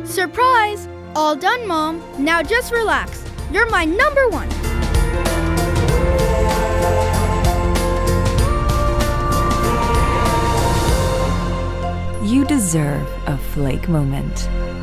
Surprise! All done, Mom. Now just relax. You're my number one. You deserve a Flake moment.